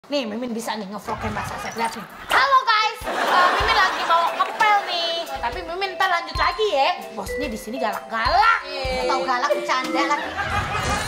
Nih, Mimin bisa nih ngevlogin Mbak Sasep, lihat nih. Halo guys, Mimin lagi mau ngepel nih. Tapi Mimin ntar lanjut lagi ya. Bosnya di sini galak-galak. Atau galak bercanda lagi.